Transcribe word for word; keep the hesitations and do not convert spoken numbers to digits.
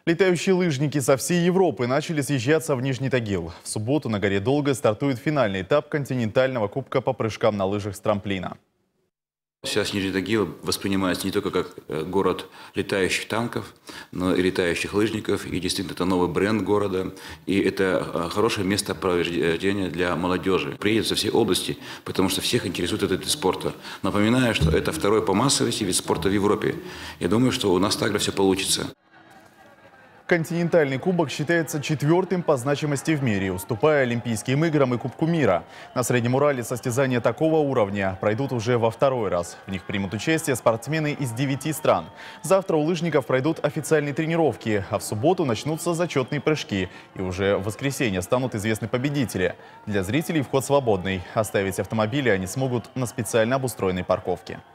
Летающие лыжники со всей Европы начали съезжаться в Нижний Тагил. В субботу на горе Долга стартует финальный этап континентального кубка по прыжкам на лыжах с трамплина. Сейчас Нижний Тагил воспринимается не только как город летающих танков, но и летающих лыжников. И действительно, это новый бренд города. И это хорошее место проведения для молодежи. Приедут со всей области, потому что всех интересует этот вид спорта. Напоминаю, что это второй по массовости вид спорта в Европе. Я думаю, что у нас также все получится. Континентальный кубок считается четвертым по значимости в мире, уступая Олимпийским играм и Кубку мира. На Среднем Урале состязания такого уровня пройдут уже во второй раз. В них примут участие спортсмены из девяти стран. Завтра у лыжников пройдут официальные тренировки, а в субботу начнутся зачетные прыжки. И уже в воскресенье станут известны победители. Для зрителей вход свободный. Оставить автомобили они смогут на специально обустроенной парковке.